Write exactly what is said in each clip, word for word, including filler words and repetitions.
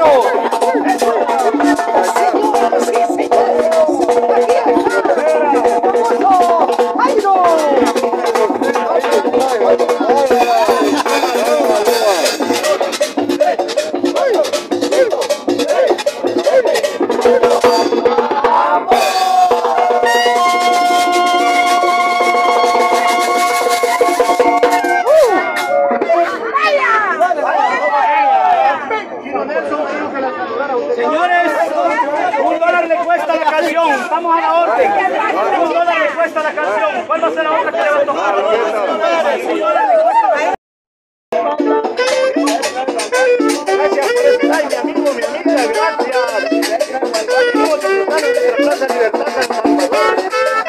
Señores, un dólar le cuesta la canción. Estamos a la orden. Un dólar le cuesta la canción. ¿Cuál va a ser la otra que le va a tocar? Un dólar le cuesta la... Gracias por este like, mi amigo, mi amiga. Gracias. Vamos a disfrutar de la Plaza Libertad San Salvador.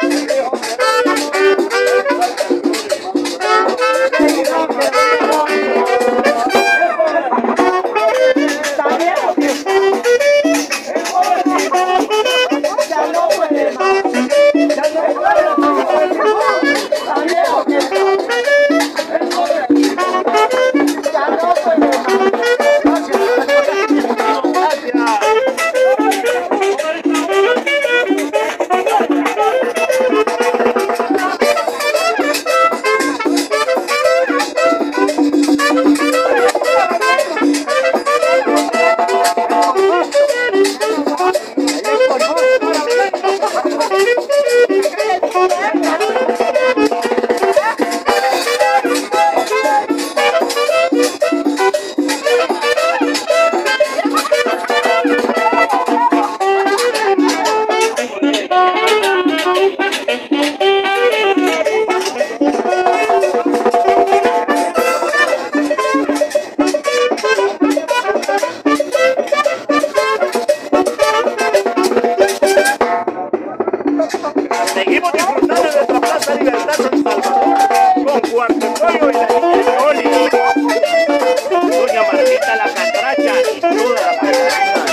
Seguimos disfrutando de nuestra Plaza Libertad San Salvador con Cuarto Pollo y la niña Yoli, doña Martita la Catracha y toda la persona.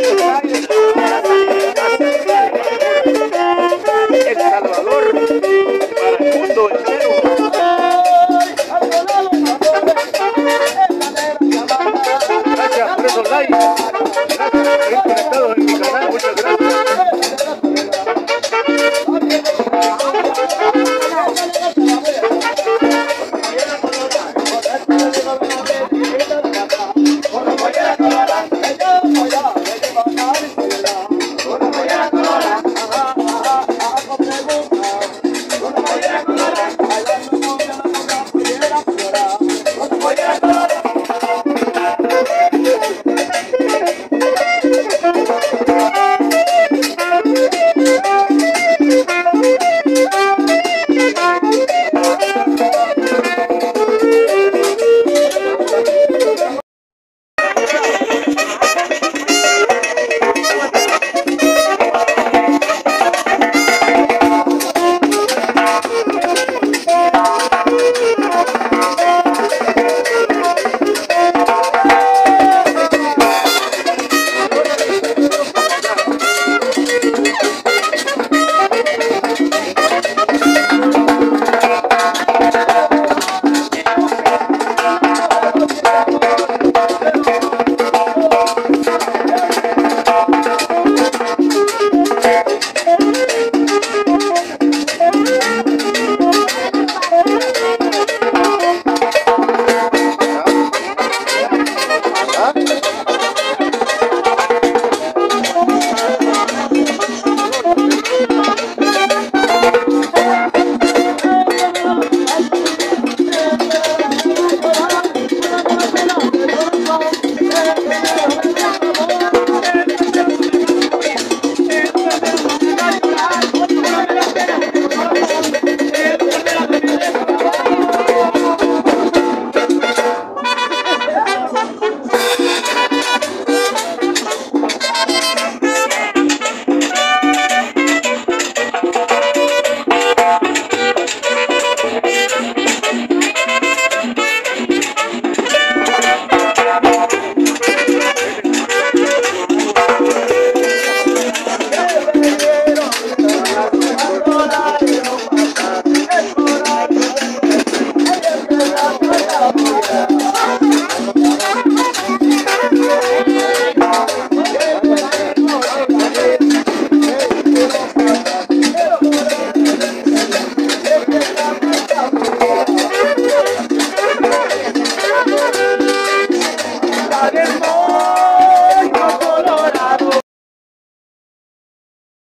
El Salvador para el mundo entero. Gracias por esos likes. Gracias por estar conectados en mi canal. Muchas gracias.